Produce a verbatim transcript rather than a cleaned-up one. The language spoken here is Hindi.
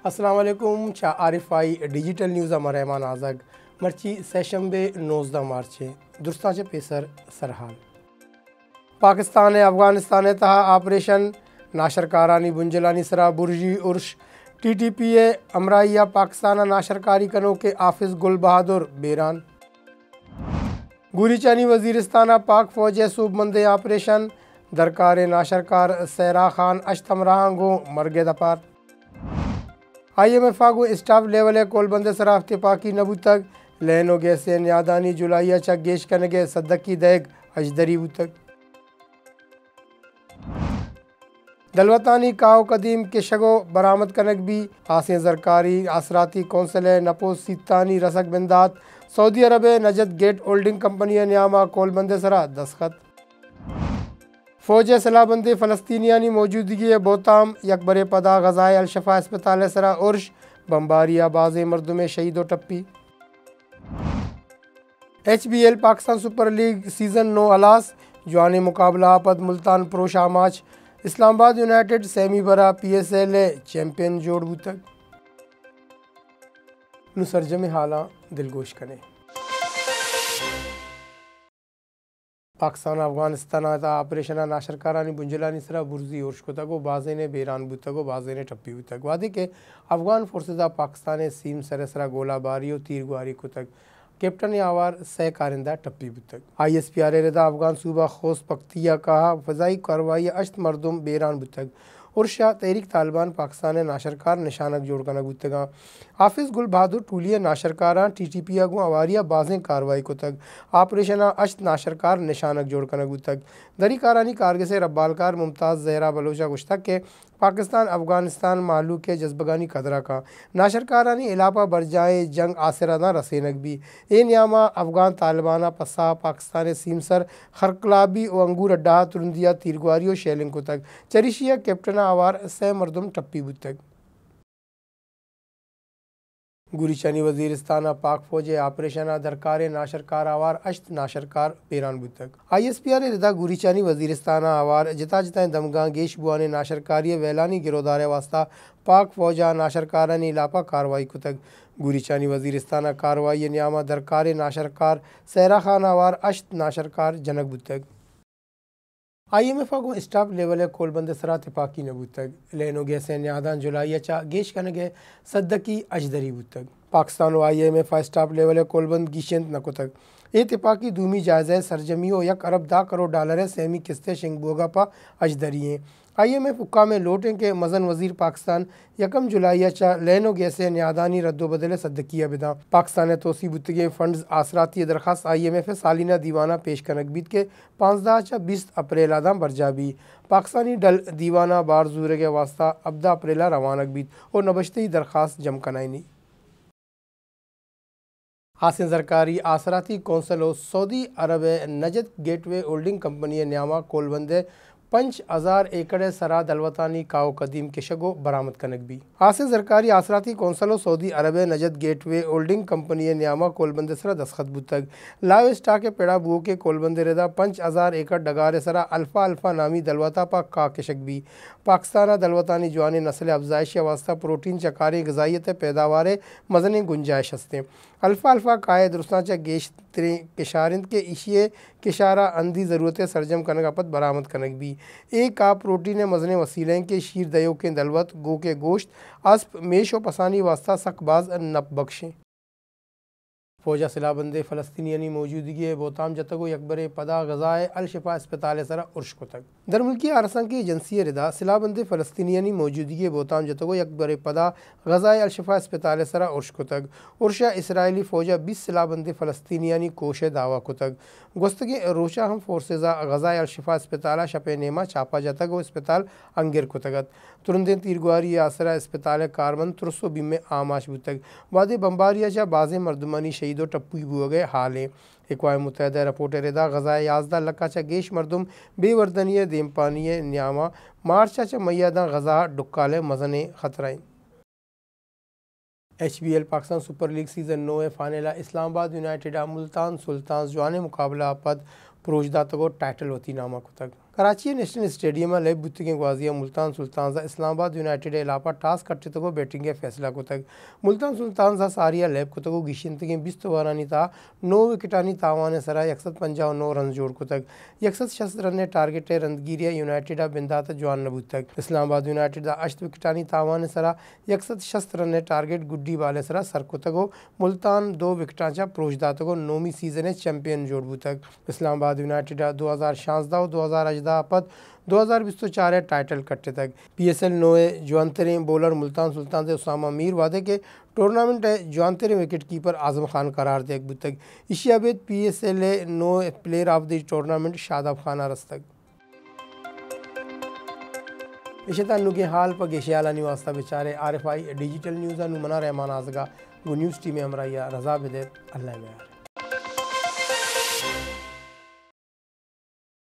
अस्सलाम वालेकुम चा आरिफाई डिजिटल न्यूज़ रहमान आजग मर्ची सेशंबे नौजदा मार्च दुरुस्ताचे पेसर सरहाल पाकिस्तान अफगानिस्तान तहा ऑपरेशन नाशरकारानी बुंजलानी सरा बुर्जी उर्श टी टी पी ए अमराइया पाकिस्तान नाशरकारी कनो के आफिस गुल बहादुर बेरान गुरीचानी वजीरिस्ताना पाक फौज सूबमंदे ऑपरेशन दरकार नाशरकार सैरा खान अश्तमराहंगो मरगे दपार आई एम एफ आगो स्टाफ लेवल कोलबंदे सराफ तिपाकी नबूतक लहनो गैसे न्यादानी जुलाइया चक गेश कनगे सद्दकी दैग अजदरी बूतक दलवतानी काव कदीम के शगो बरामद कनक भी आसे जरकारी आसराती कौंसल नपो सीतानी रसक बिंदात Saudi Arab Najd gate holding company न्यामा कोलबंदे सरा दस्खत फौज सलाबंदी फ़लस्तीनियानी मौजूदगी बोताम यकबर पदा गज़ाए अलशफ़ा अस्पताल सरा उर्श बम्बारिया बाज़ मरदुम शहीद टप्पी H B L Pakistan super league season नो अलास जवानी मुकाबला पद मुल्तान प्रोशा माच इस्लामाबाद यूनाइटेड सेमी बरा पी एस एल चैम्पियन जोड़ तक नुसरजम हाला दिलगोश कने पाकिस्तान अफगानिस्तान ऑपरेशन नाशरकारानी बुंजलानी सरा बुर्जी और शकोतगो बाजे ने बेरान बुतगो बाजे ने टप्पी बुतक वादे के अफगान फोर्सेज पाकिस्तान सीम सर सरा गोलाबारी और तीरगुआरी कुतक कैप्टन आवार सह कारिंदा टप्पी बुतक आई एस पी आर रदा अफगान सूबा खोस पख्तिया कहा फ़जाई कार्रवाई अश्त मरदुम बेरान बुतक उर्शा तहरीक तालिबान पाकिस्तान नाशरकार निशानक जोड़कना गुतगा हाफिज़ गुल बहादुर टूलिया नाशरकारा टी टी पी अगू अवारिया बाजें कार्रवाई को तक ऑपरेशन अश्त नाशरकार निशानक जोड़कना गुतक दरी कारानी कारगे से रब्बालकार मुमताज़ जहरा बलोचा गुश्तक के पाकिस्तान अफगानिस्तान मालू के जज्बगानी कदरा का नाशरकारानी इलापा बरजाए जंग आसराना रसेनक भी ए न्यामा अफगान तालिबाना पसा पाकिस्तान सीमसर खरकलाबी और अंगूर अड्डा तुरंदिया तीरगुआरी और शेलिंग को तक चरिशिया कैप्टन आवार सह मरदुम टप्पी बुतक गुरीचानी वजीरिस्तान पाक फौज ऑपरेशन दरकार नाशरकार आवार अश्त नाशरकार पेरान बुतक आई एस पी आर रिदा गुरीचानी वजीरिस्तान आवार जिता जिता दमगा गेश बुआने नाशरकारी वैलानी गिरोदार वास्ता पाक फौजा नाशरकारानी इलापा कार्रवाई कुतक गुरीचानी वजीरिस्तान कार्रवाई न्यामा दरकार नाशरकार सैरा खान आवार अश्त नाशरकार जनक बुतक आई एम एफ को स्टाफ लेवल कोलबंद सरा तिपाकी नबूतक लेनो गैसे न्यादान जुलाइया चा गेश कनगे सद्दकी अजदरी बुतक Pakistan I M F staff level कोलबंद गिशंत नकुतक ए तिपाकी दूमी जायज़ सरजमियों यक अरब दा करोड़ डॉलर सेमी किस्ते शिंग बोगा पा अजदरी आई एम एफ हुक्का में लौटें के मजन वजीर पाकिस्तान यकम जुलाइया चा लैनो गैसे न्यादानी रद्दो बदले सद्दकिया बिदा पाकिस्तान तोसी बुतगे फंड्स आसराती दरखास्त आई एम एफ सालिना दीवाना पेश कनक बीत के पाँचदा चा बीस अप्रैल आदम बरजाबी पाकिस्तानी डल दीवाना बार जूर के वास्ता अब्दा अप्रैला रवानक बीत और नबश्ती दरखास्त जम कनाइनी हासिन सरकारी आसराती council Saudi Arab Najd gateway holding company न्यामा कोलबंदे पंच हज़ार एकड़ सरा दलवतानी काओ कदीम के शगो बरामद कनक भी हासिन सरकारी आसराती कौंसलो Saudi Arab Najd gateway holding company न्यामा कोलबंदे सरा दस्खत बुतक लाइव स्टा के पेड़ा बुओ के कोलबंदे रदा पंच हज़ार एकड़ डगारे सरा अल्फा अल्फा नामी दलवता पा का के शक भी पाकिस्तान दलवतानी जवानी नस्ल अफजाइश वास्ता प्रोटीन चकारी गजाइत पैदावार मजन गुंजाइश हस्ते अल्फा अल्फा काए दुरुस्ताचा गेश किशारिंद के इशिए किशारा अंधी ज़रूरत सरजम कनक अपत बरामद कनक भी एक का प्रोटीन मजन वसीलें के शीर दयो के दलवत गो के गोश्त अस्प मेश व पसानी वास्ता सकबाज नप बख्शें फौजा सिलाबंदे फ़लस्तीनी मौजूदगी बोताम जतगो यकबर पदा गज़ाए अलशफ़ा अस्पताल सरा उर्श को तक दरमुल्की आरसन की एजेंसी रिदा सिलाबंदे फ़लस्तीनी मौजूदगी बोताम जतगो यकबर पदा गज़ाए अलशफ़ा अस्पताल सरा उर्श को तक उर्शा इसराइली फ़ौजा बीस सिलाबंदे फ़लस्तीनी कोश दावा को तक गुस्तगे रोशा हम फोर्सेजा गज़ाए अलशफ़ा अस्पताल शपे नेमा चापा जतगो अस्पताल अंगिर को तगत तुरंदे तीरगुआरी आसरा अस्पताल कारमन तुरसो बिमे आमाश बुतक वादे बम्बारिया चा बाज़े मरदुमानी शहीद टप्पू बुआ गए हाल अक़वाम मुत्तहिदा रिपोर्ट रिदा गज़ाए याजदा लक्का चा गेश मरदुम बेवर्दनीय देमपानी न्यामा मार्चा चा मैयादा गज़ा डुक्काले मजने खतराएं H B L Pakistan super league season नौ फाइनल इस्लामाबाद यूनाइटेड मुल्तान सुल्तान जवान मुकाबला पद प्रोजदा तगो टाइटल वती नामा को तक कराची नेशनल स्टेडियम में लेब बुत्तिगे ग्वाजिया मुल्तान सुल्तान इस्लामाबाद यूनाइटेड इलापा टास कट्टे तको बैटिंग फैसला को तक मुल्तान सुल्तान सारिया लेब को तको गिशिंतगे बिस्त वारानी ता नौ विकेटानी तावाने सरा यकसठ पंजाब नौ रन जोड़ को तक यकसठ शस्त रन टारगेट रंदगिरिया यूनाइटेड बिंदात जवान नबूत तक इस्लामाबाद यूनाइटेड अष्ट विकेटानी तावाने सरा यकसठ शस्त रन टारगेट गुड्डी वाले सरा सर को तको मुल्तान दो विकेटांचा प्रोजदा तको नौवीं सीजन चैंपियन जोड़बू तक इस्लामाबाद यूनाइटेड दो हज़ार शांसदा दो हज़ार अजदा पद दो हज़ार बीस तो चार टाइटल कट्टे तक पी एस एल नोए जवानतरे बॉलर मुल्तान सुल्तान से उसामा मीर वादे के टूर्नामेंट जवानतरे विकेट कीपर आजम खान करार दे अकबू तक इशियाबेद पी एस एल नो player of the tournament Shadab Khan अरस तक इशतानु के हाल पर गेशियाला निवास्ता बेचारे R F I digital news मना रहमान आजगा वो न्यूज़ टीम में हमरा रजा बेदे अल्लाह में